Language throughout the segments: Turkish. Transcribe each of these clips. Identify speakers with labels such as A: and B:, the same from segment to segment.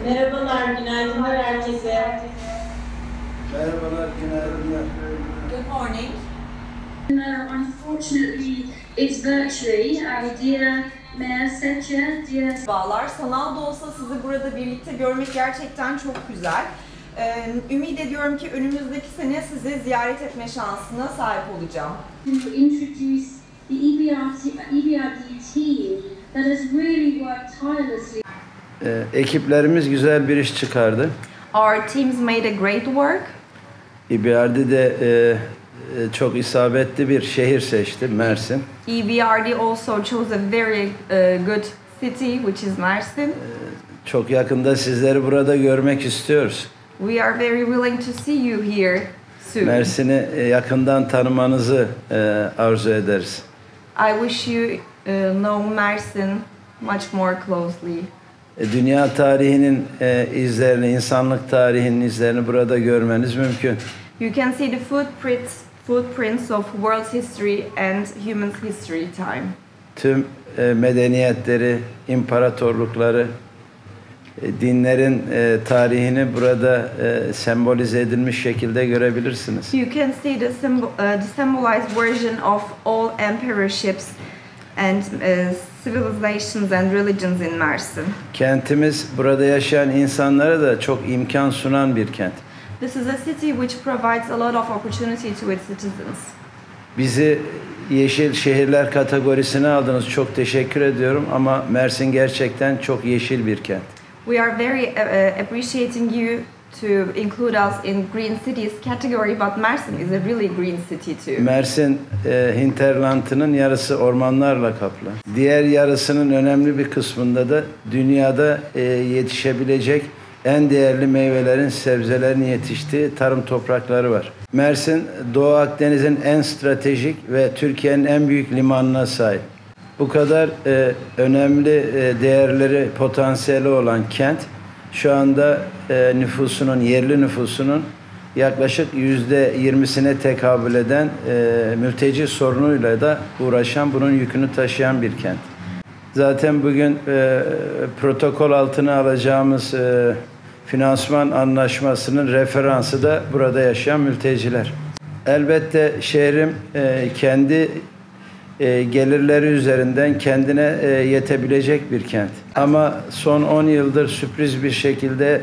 A: Merhabalar, günaydınlar herkese.
B: Merhabalar, günaydınlar.
C: Good morning.
D: Unfortunately, it's virtually. Dear Mayor Setcher, dear...
C: Bağlar. Sanal da olsa sizi burada birlikte görmek gerçekten çok güzel. Ümit ediyorum ki önümüzdeki sene sizi ziyaret etme şansına sahip olacağım.
D: To introduce the EBRD team that has really worked tirelessly.
B: Ekiplerimiz güzel bir iş çıkardı.
C: Our teams made a great work.
B: İBRD de çok isabetli bir şehir seçti, Mersin.
C: EBRD also chose a very good city, which is Mersin.
B: Çok yakında sizleri burada görmek istiyoruz.
C: We are very willing to see you here soon.
B: Mersin'i yakından tanımanızı arzu ederiz.
C: I wish you know Mersin much more closely.
B: Dünya tarihinin izlerini, insanlık tarihinin izlerini burada görmeniz mümkün.
C: You can see the footprints of world history and human history time.
B: Tüm medeniyetleri, imparatorlukları, dinlerin tarihini burada sembolize edilmiş şekilde görebilirsiniz.
C: You can see the symbolized version of all emperorships and civilizations and religions in Mersin.
B: Kentimiz burada yaşayan insanlara da çok imkan sunan bir kent.
C: This is a city which provides a lot of opportunity to its citizens.
B: Bizi yeşil şehirler kategorisine aldınız. Çok teşekkür ediyorum ama Mersin gerçekten çok yeşil bir kent.
C: We are very appreciating you to include us in green cities category, but Mersin is a really green city too.
B: Mersin hinterlandının yarısı ormanlarla kaplı. Diğer yarısının önemli bir kısmında da dünyada yetişebilecek en değerli meyvelerin, sebzelerin yetiştiği tarım toprakları var. Mersin, Doğu Akdeniz'in en stratejik ve Türkiye'nin en büyük limanına sahip. Bu kadar önemli değerleri, potansiyeli olan kent, şu anda nüfusunun, yerli nüfusunun yaklaşık %20'sine tekabül eden mülteci sorunuyla da uğraşan, bunun yükünü taşıyan bir kent. Zaten bugün protokol altına alacağımız finansman anlaşmasının referansı da burada yaşayan mülteciler. Elbette şehrim kendi gelirleri üzerinden kendine yetebilecek bir kent. Ama son 10 yıldır sürpriz bir şekilde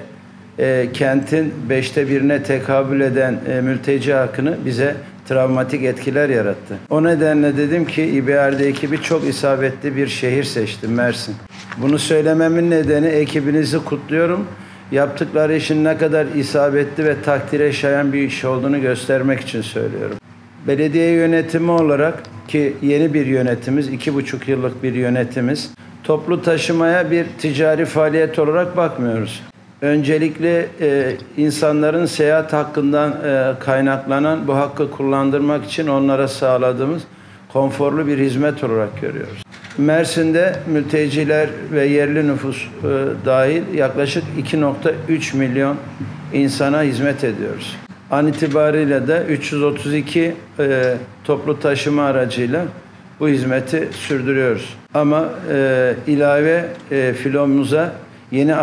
B: kentin 1/5'ine tekabül eden mülteci akını bize travmatik etkiler yarattı. O nedenle dedim ki İBRD ekibi çok isabetli bir şehir seçti, Mersin. Bunu söylememin nedeni ekibinizi kutluyorum. Yaptıkları işin ne kadar isabetli ve takdire şayan bir iş olduğunu göstermek için söylüyorum. Belediye yönetimi olarak ki yeni bir yönetimiz, 2,5 yıllık bir yönetimiz, toplu taşımaya bir ticari faaliyet olarak bakmıyoruz. Öncelikle insanların seyahat hakkından kaynaklanan bu hakkı kullandırmak için onlara sağladığımız konforlu bir hizmet olarak görüyoruz. Mersin'de mülteciler ve yerli nüfus dahil yaklaşık 2,3 milyon insana hizmet ediyoruz. An itibariyle de 332 toplu taşıma aracıyla bu hizmeti sürdürüyoruz. Ama ilave filomuza yeni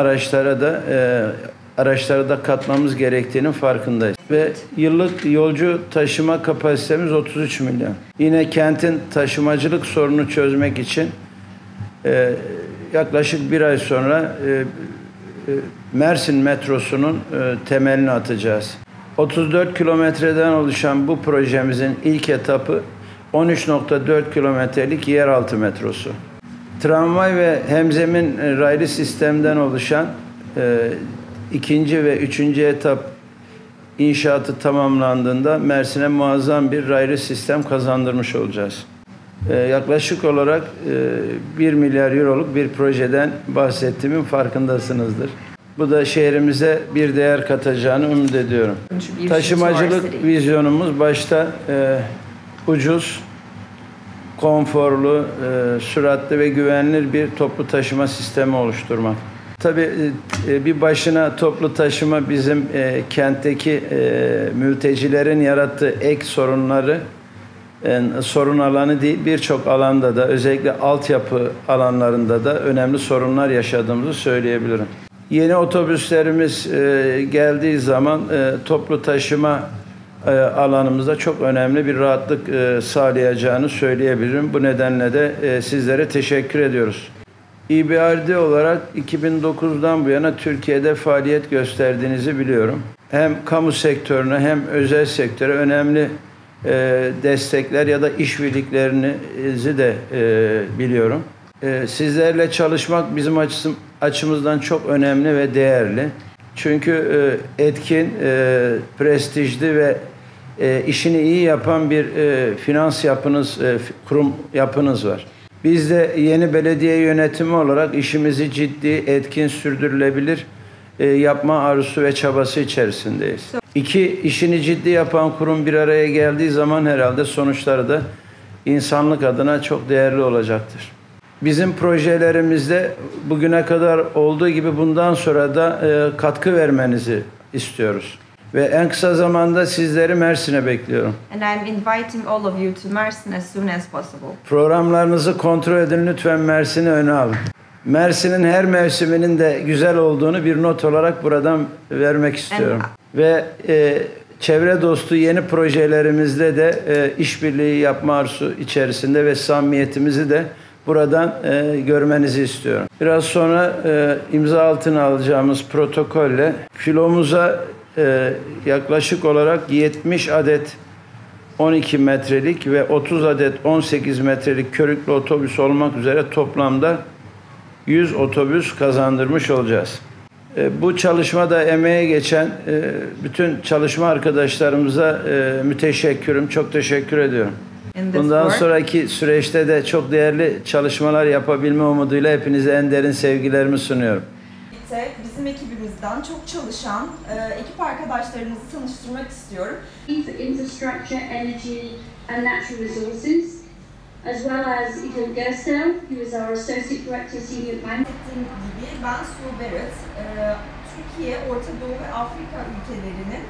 B: araçlara da katmamız gerektiğinin farkındayız. Ve yıllık yolcu taşıma kapasitemiz 33 milyon. Yine kentin taşımacılık sorununu çözmek için yaklaşık bir ay sonra Mersin metrosunun temelini atacağız. 34 kilometreden oluşan bu projemizin ilk etapı 13,4 kilometrelik yeraltı metrosu. Tramvay ve hemzemin raylı sistemden oluşan ikinci ve üçüncü etap inşaatı tamamlandığında Mersin'e muazzam bir raylı sistem kazandırmış olacağız. Yaklaşık olarak 1 milyar euroluk bir projeden bahsettiğimin farkındasınızdır. Bu da şehrimize bir değer katacağını umut ediyorum. Taşımacılık vizyonumuz başta ucuz, konforlu, süratli ve güvenilir bir toplu taşıma sistemi oluşturmak. Tabii bir başına toplu taşıma bizim kentteki mültecilerin yarattığı ek sorunları sorun alanı değil, birçok alanda da özellikle altyapı alanlarında da önemli sorunlar yaşadığımızı söyleyebilirim. Yeni otobüslerimiz geldiği zaman toplu taşıma alanımızda çok önemli bir rahatlık sağlayacağını söyleyebilirim. Bu nedenle de sizlere teşekkür ediyoruz. EBRD olarak 2009'dan bu yana Türkiye'de faaliyet gösterdiğinizi biliyorum. Hem kamu sektörüne hem özel sektöre önemli destekler ya da işbirliklerinizi de biliyorum. Sizlerle çalışmak bizim açımızdan çok önemli ve değerli. Çünkü etkin, prestijli ve işini iyi yapan bir finans yapınız, kurum yapınız var. Biz de yeni belediye yönetimi olarak işimizi ciddi, etkin, sürdürülebilir yapma arzusu ve çabası içerisindeyiz. İki, işini ciddi yapan kurum bir araya geldiği zaman herhalde sonuçları da insanlık adına çok değerli olacaktır. Bizim projelerimizde bugüne kadar olduğu gibi bundan sonra da katkı vermenizi istiyoruz. Ve en kısa zamanda sizleri Mersin'e bekliyorum.
C: And I'm inviting all of you to Mersin as soon as possible.
B: Programlarınızı kontrol edin, lütfen Mersin'i öne alın. Mersin'in her mevsiminin de güzel olduğunu bir not olarak buradan vermek istiyorum. Ve çevre dostu yeni projelerimizde de işbirliği yapma arzusu içerisinde ve samimiyetimizi de buradan görmenizi istiyorum. Biraz sonra imza altına alacağımız protokolle filomuza yaklaşık olarak 70 adet 12 metrelik ve 30 adet 18 metrelik körüklü otobüs olmak üzere toplamda 100 otobüs kazandırmış olacağız. Bu çalışmada emeğe geçen bütün çalışma arkadaşlarımıza müteşekkirim, çok teşekkür ediyorum. Bundan sonraki süreçte de çok değerli çalışmalar yapabilme umuduyla hepinize en derin sevgilerimi sunuyorum.
C: Bizim ekibimizden çok çalışan ekip arkadaşlarımızı tanıştırmak istiyorum.
D: Infrastructure, energy and natural resources, as well as Igor Gersel, who is our Associate Director Senior Plan.
C: Dediğim gibi ben Su Berat, Türkiye, Orta Doğu ve Afrika ülkelerinin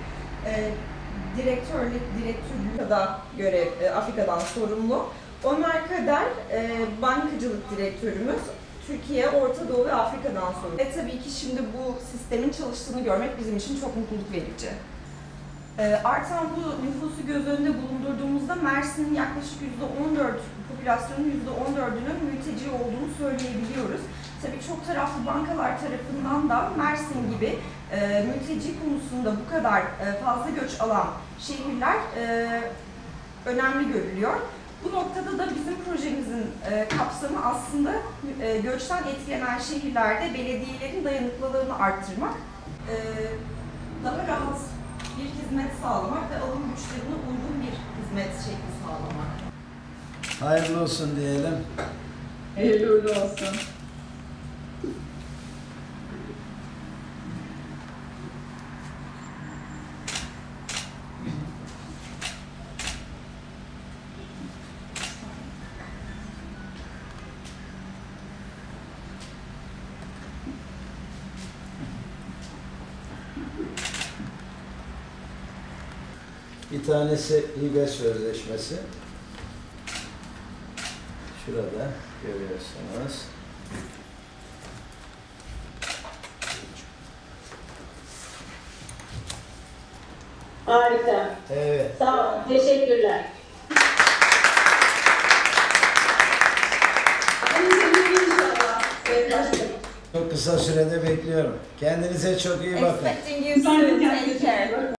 C: Afrika'dan sorumlu. Ömer Kader, bankacılık direktörümüz. Türkiye, Orta Doğu ve Afrika'dan sorumlu. Ve tabii ki şimdi bu sistemin çalıştığını görmek bizim için çok mutluluk verici. Artan bu nüfusu göz önünde bulundurduğumuzda Mersin'in yaklaşık %14, popülasyonun %14'ünün mülteci olduğunu söyleyebiliyoruz. Tabii çok taraflı bankalar tarafından da Mersin gibi mülteci konusunda bu kadar fazla göç alan şehirler önemli görülüyor. Bu noktada da bizim projemizin kapsamı aslında göçten etkilenen şehirlerde belediyelerin dayanıklılığını arttırmak, daha rahat bir hizmet sağlamak ve alım güçlerine uygun bir hizmet şekli sağlamak.
B: Hayırlı olsun diyelim.
A: Hayırlı olsun.
B: Bir tanesi hibe sözleşmesi. Şurada görüyorsunuz.
A: Harika.
B: Evet.
A: Sağ olun. Teşekkürler.
B: Çok kısa sürede bekliyorum. Kendinize çok iyi bakın.
C: Expecting you soon. Take care.